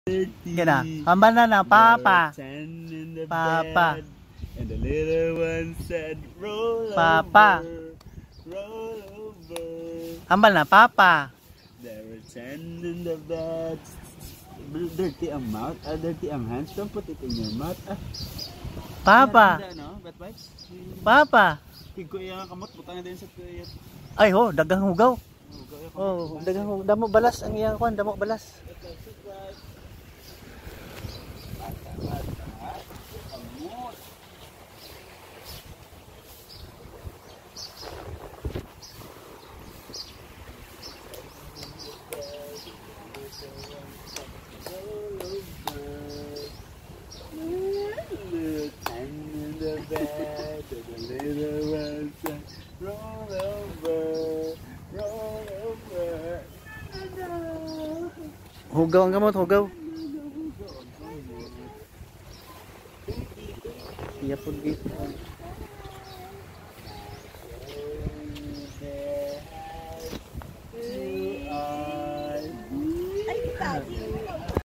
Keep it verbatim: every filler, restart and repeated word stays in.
Gana, hamba na na, Papa. Papa. And the little one said, roll Papa. over, roll over. Hambal na, Papa. There were ten in the bed. Dirty ang mouth, ah, dirty ang hands. Don't put it in your mouth. Ah. Papa. Yan, ano, wet wipes? Papa. Tigko yung kamot, butang na din sa tuyot. Ay ho, dagang hugaw. Oh, dagang hugaw. Damo balas ang iyang kwan, damo balas. Roll over, roll over. Hugaw ang gamot, hugaw. Iya pun gitu.